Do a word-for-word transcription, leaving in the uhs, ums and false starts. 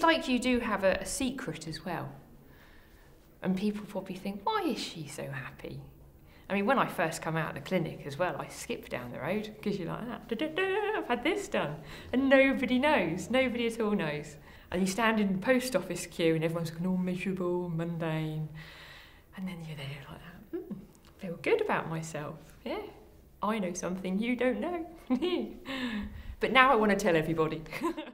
like you do have a, a secret as well. And people probably think, why is she so happy? I mean, when I first come out of the clinic as well, I skip down the road because you're like that. Da, da, da, I've had this done. And nobody knows. Nobody at all knows. And you stand in the post office queue and everyone's going all miserable, mundane. And then you're there like that. Hmm, feel good about myself. Yeah, I know something you don't know. But now I want to tell everybody.